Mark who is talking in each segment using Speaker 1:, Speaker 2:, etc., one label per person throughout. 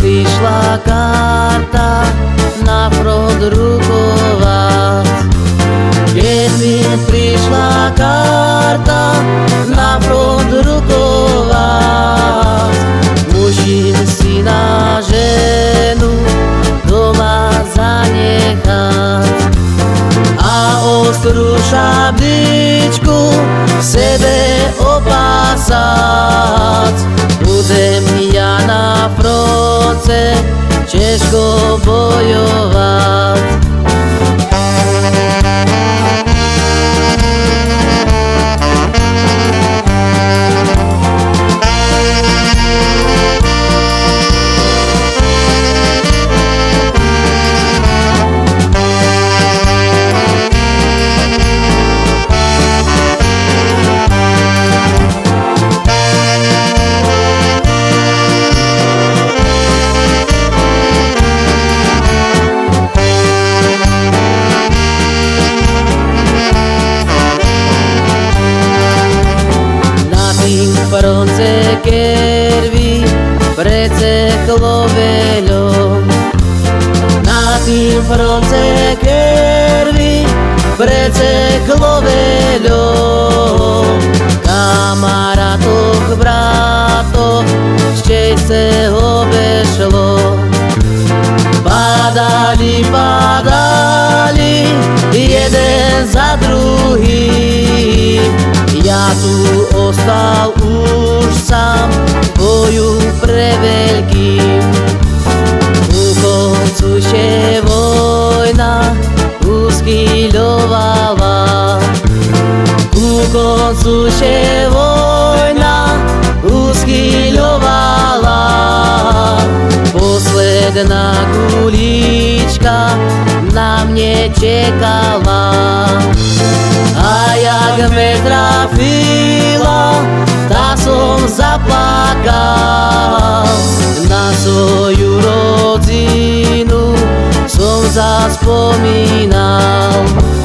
Speaker 1: prišla karta na front rukovať. Keď mi prišla karta na front rukovať, musím si na ženu doma zanechať a ostrú šabličku v sebe opásať. Budem ja na fronte ťažko bojovať. Fronte krvi preteklo veľo. Na tým fronte krvi preteklo veľo. Kamarátov, bratov, šťastie obešlo. Padali, padali, jeden za druhým. Ja tu ostal už sám, boju pre veľkým. Ku koncu še vojna uschyľovala. Ku koncu še vojna uschyľovala. Posledná gulička na mne čekala. A jak me trafila, tak som zaplakal. Na svoju rodinu som zaspomínal.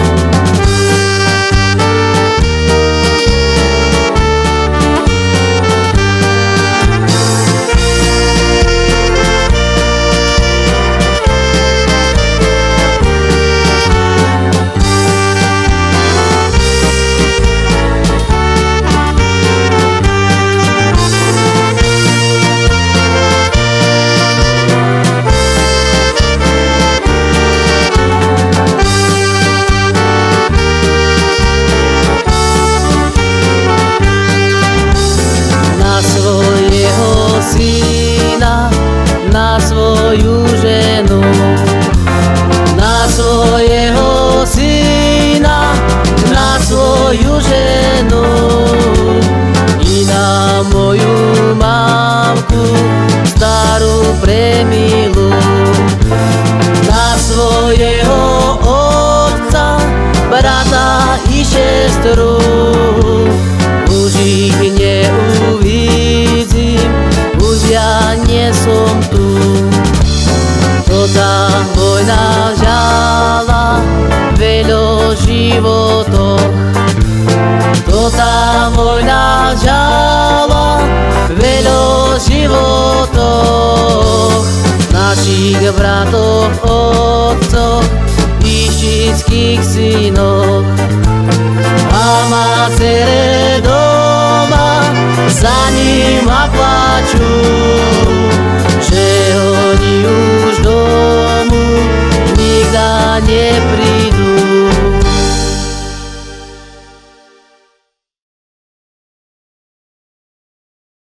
Speaker 1: Na svoju ženu, na svojho syna, na svoju ženu i na moju mamku starú premilu, na svojho otca, brata i sestru. Už ich neuvidím, už ja nie som tu. To tá vojna vzala veľo životov. To tá vojna vzala veľo životov. Našich bratov, otcov i všetkých synov.